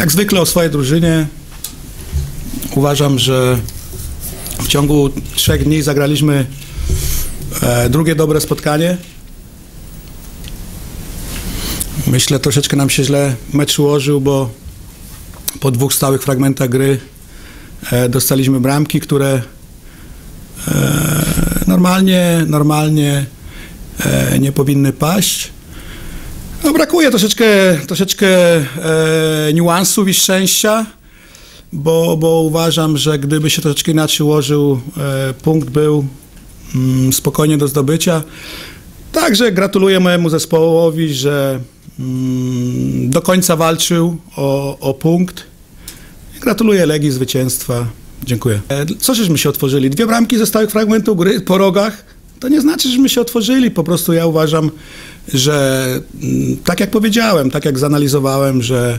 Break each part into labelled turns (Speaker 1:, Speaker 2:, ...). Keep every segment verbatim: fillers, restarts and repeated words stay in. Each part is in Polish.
Speaker 1: Jak zwykle o swojej drużynie. Uważam, że w ciągu trzech dni zagraliśmy e, drugie dobre spotkanie. Myślę, troszeczkę nam się źle mecz ułożył, bo po dwóch stałych fragmentach gry e, dostaliśmy bramki, które e, normalnie, normalnie e, nie powinny paść. No, brakuje troszeczkę, troszeczkę e, niuansów i szczęścia, bo, bo uważam, że gdyby się troszeczkę inaczej ułożył, e, punkt był mm, spokojnie do zdobycia. Także gratuluję mojemu zespołowi, że mm, do końca walczył o, o punkt. Gratuluję Legii zwycięstwa. Dziękuję. E, co żeśmy się otworzyli? Dwie bramki ze stałych fragmentów gry po rogach. To nie znaczy, że my się otworzyli. Po prostu ja uważam, że mm, tak jak powiedziałem, tak jak zanalizowałem, że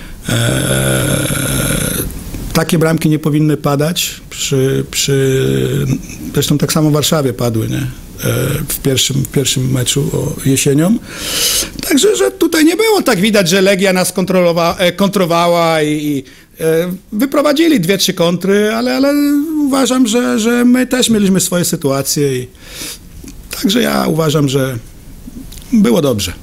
Speaker 1: e, takie bramki nie powinny padać. Przy, przy, zresztą tak samo w Warszawie padły, nie? W pierwszym, w pierwszym meczu jesienią. Także, że tutaj nie było tak widać, że Legia nas kontrolowa, kontrowała i, i wyprowadzili dwie, trzy kontry, ale, ale uważam, że, że my też mieliśmy swoje sytuacje i także ja uważam, że było dobrze.